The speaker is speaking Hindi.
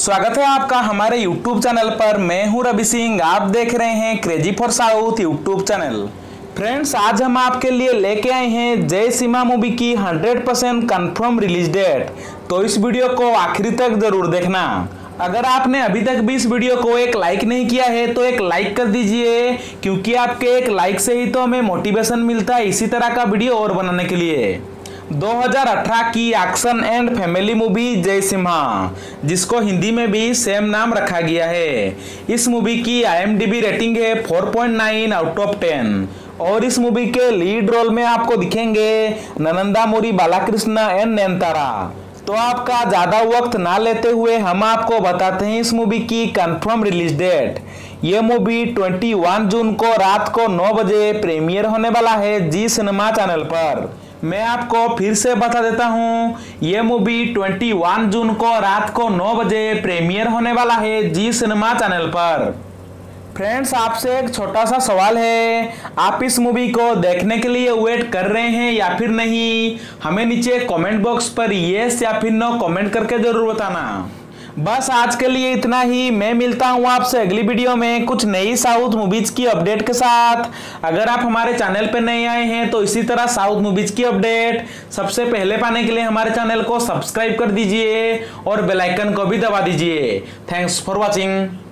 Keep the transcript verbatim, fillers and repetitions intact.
स्वागत है आपका हमारे यूट्यूब चैनल पर। मैं हूं रवि सिंह, आप देख रहे हैं crazy for south YouTube channel. Friends, आज हम आपके लिए लेके आए हैं जय सिम्हा मूवी की hundred percent confirm release date, तो इस वीडियो को आखिरी तक जरूर देखना। अगर आपने अभी तक भी इस वीडियो को एक लाइक नहीं किया है तो एक लाइक कर दीजिए, क्योंकि आपके एक लाइक से ही तो हमें मोटिवेशन मिलता है इसी तरह का वीडियो और बनाने के लिए। दो हज़ार अठारह की एक्शन एंड फैमिली मूवी जय सिम्हा, जिसको हिंदी में भी सेम नाम रखा गया है। इस मूवी की I M D B rating है four point nine out of ten और इस मूवी के लीड रोल में आपको दिखेंगे नंदामूरी बालाकृष्ण एंड नयनतारा। तो आपका ज्यादा वक्त ना लेते हुए हम आपको बताते हैं इस मूवी की कंफर्म रिलीज डेट। ये मूवी इक्कीस जून को रात को नौ बजे प्रीमियर होने वाला है जी सिनेमा चैनल पर। मैं आपको फिर से बता देता हूँ, ये मूवी इक्कीस जून को रात को नौ बजे प्रीमियर होने वाला है जी सिनेमा चैनल पर। फ्रेंड्स, आपसे एक छोटा सा सवाल है, आप इस मूवी को देखने के लिए वेट कर रहे हैं या फिर नहीं? हमें नीचे कमेंट बॉक्स पर येस या फिर नो कमेंट करके जरूर बताना। बस आज के लिए इतना ही। मैं मिलता हूँ आपसे अगली वीडियो में कुछ नई साउथ मूवीज की अपडेट के साथ। अगर आप हमारे चैनल पर नए आए हैं तो इसी तरह साउथ मूवीज की अपडेट सबसे पहले पाने के लिए हमारे चैनल को सब्सक्राइब कर दीजिए और बेल आइकन को भी दबा दीजिए। Thanks for watching.